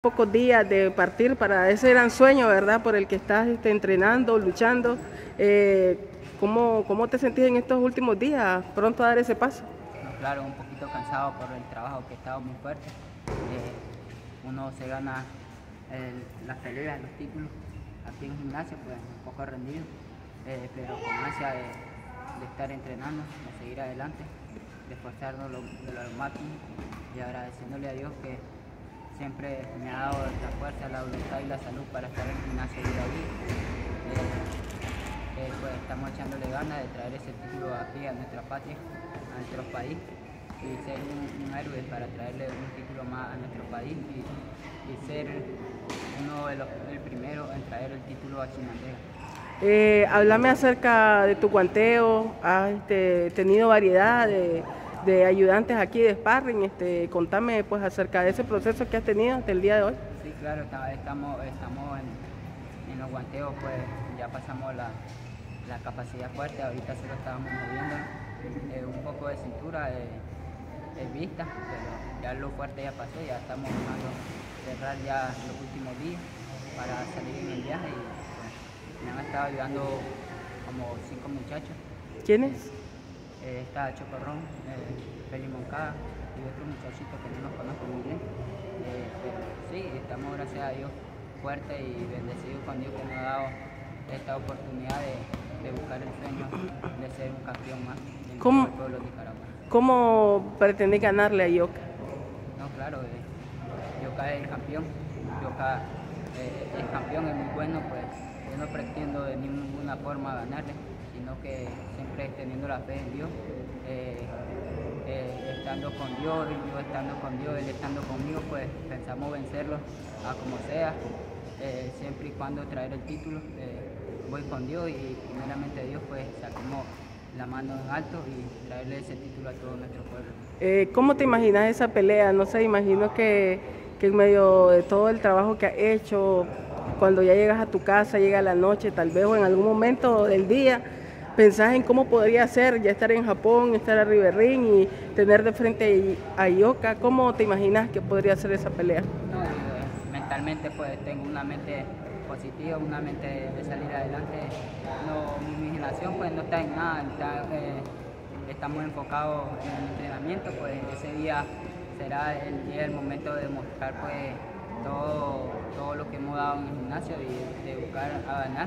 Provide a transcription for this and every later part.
Pocos días de partir para ese gran sueño, ¿verdad? Por el que estás entrenando, luchando. ¿Cómo te sentís en estos últimos días? Pronto a dar ese paso. No, claro, un poquito cansado por el trabajo que he estado muy fuerte. Uno se gana las peleas, los títulos aquí en gimnasio, pues un poco rendido, pero con ansia de estar entrenando, de seguir adelante, de esforzarnos de lo máximo y agradeciéndole a Dios que siempre me ha dado la fuerza, la voluntad y la salud para estar en el gimnasio día a día. Pues estamos echándole ganas de traer ese título aquí a nuestra patria, a nuestro país, y ser un héroe para traerle un título más a nuestro país y ser el primero en traer el título a Chinandega. Háblame acerca de tu guanteo. Has tenido variedad de ayudantes aquí de sparring. Contame pues acerca de ese proceso que has tenido hasta el día de hoy. Sí, claro, estamos en los guanteos, pues ya pasamos la capacidad fuerte, ahorita solo estábamos moviendo un poco de cintura, de vista, pero ya lo fuerte ya pasó, ya estamos buscando cerrar ya los últimos días para salir en el viaje y pues, me han estado ayudando como 5 muchachos. ¿Quiénes? Está Chocorrón, Feli Moncada y otro muchachito que no los conozco muy bien, pero sí, estamos gracias a Dios fuertes y bendecidos con Dios que nos ha dado esta oportunidad de buscar el sueño de ser un campeón más en el pueblo de Nicaragua. ¿Cómo pretendés ganarle a Yoka? No, claro, Yoka es el campeón, Yoka es campeón, es muy bueno, pues yo no pretendo de ninguna forma ganarle, sino que siempre teniendo la fe en Dios, estando con Dios, yo estando con Dios, Él estando conmigo, pues pensamos vencerlo a como sea, siempre y cuando traer el título. Voy con Dios y primeramente Dios, pues saquemos la mano en alto y traerle ese título a todo nuestro pueblo. ¿Cómo te imaginas esa pelea? No sé, imagino que en medio de todo el trabajo que has hecho, cuando ya llegas a tu casa, llega la noche, tal vez o en algún momento del día, pensás en cómo podría ser ya estar en Japón, estar arriba del ring y tener de frente a Yoka. ¿Cómo te imaginas que podría ser esa pelea? No, mentalmente pues tengo una mente positiva, una mente de salir adelante. Mi imaginación pues no está en nada, estamos enfocados en el entrenamiento, pues ese día será el momento de mostrar pues todo lo que hemos dado en el gimnasio y de buscar a ganar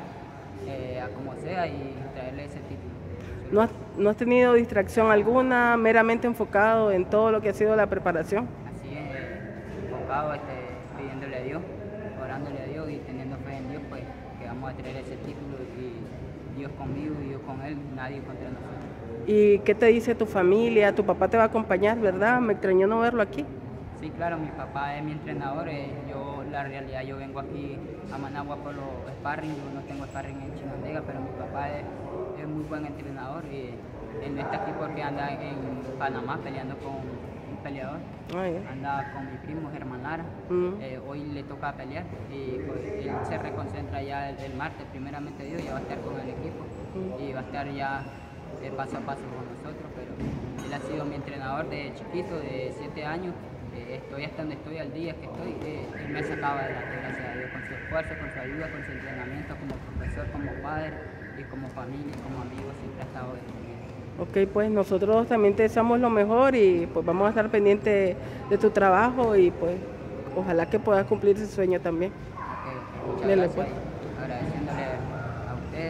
a como sea y traerle ese título. ¿No has tenido distracción alguna, meramente enfocado en todo lo que ha sido la preparación? Así es, enfocado, pidiéndole a Dios, orándole a Dios y teniendo fe en Dios, pues que vamos a traer ese título y Dios conmigo y yo con Él, nadie contra nosotros. ¿Y qué te dice tu familia? Tu papá te va a acompañar, ¿verdad? Me extrañó no verlo aquí. Sí, claro, mi papá es mi entrenador. La realidad, yo vengo aquí a Managua por los sparring, yo no tengo sparring en Chinandega, pero mi papá es muy buen entrenador y él no está aquí porque anda en Panamá peleando con un peleador. Anda con mi primo Germán Lara. Hoy le toca pelear y pues, él se reconcentra ya el martes, primeramente Dios, ya va a estar con el equipo y va a estar ya paso a paso con nosotros, pero él ha sido mi entrenador de chiquito, de 7 años. Estoy hasta donde estoy al día que estoy, él me ha sacado adelante, gracias a Dios, con su esfuerzo, con su ayuda, con su entrenamiento, como profesor, como padre y como familia, como amigo, siempre ha estado conmigo. Ok, pues nosotros también te deseamos lo mejor y pues vamos a estar pendientes de tu trabajo y pues ojalá que puedas cumplir ese sueño también. Muchas gracias, pues. Agradeciéndole a usted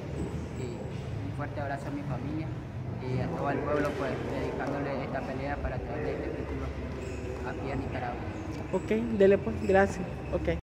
y un fuerte abrazo a mi familia y a todo el pueblo, pues dedicándole esta pelea para traerle este título aquí a Nicaragua. Ok, dele pues, gracias. Ok.